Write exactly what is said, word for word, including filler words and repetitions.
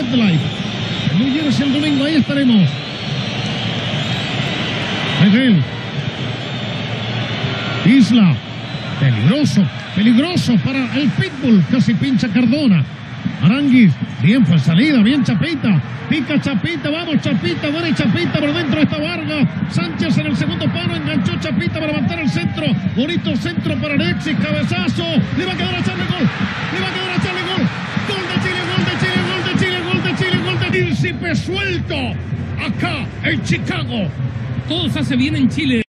MetLife. En New Jersey el domingo, ahí estaremos. Miguel. Isla. Peligroso, peligroso para el Pitbull. Casi pincha Cardona. Aranguis, bien fue salida, bien Chapita. Pica Chapita, vamos Chapita, buena Chapita, por dentro está Vargas. Sánchez en el segundo palo, enganchó Chapita para levantar el centro. Bonito centro para Alexis, cabezazo. Le va a quedar a Charlie gol. Le va a quedar a Charlie gol. Gol de Chile, gol de Chile, gol de Chile, gol de Chile, gol de Príncipe suelto. Acá en Chicago. Todo se hace bien en Chile.